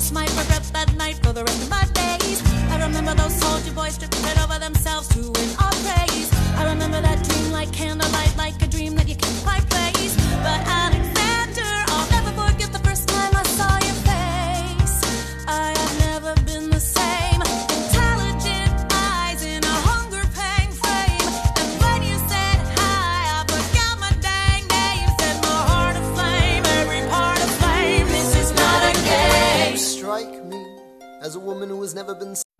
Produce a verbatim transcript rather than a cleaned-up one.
just might regret that night for the rest of my days. I remember those soldier boys stripping it over themselves to win our praise. I remember that dream like candlelight, like a dream that you can't quite place. But Alexander, I'll never forget the first time I saw your face. I have never been the same. Intelligent eyes in a hunger pang frame. And when you said hi, I forgot my dang name. Set my heart aflame, every part aflame. This is not a game. You strike me as a woman who has never been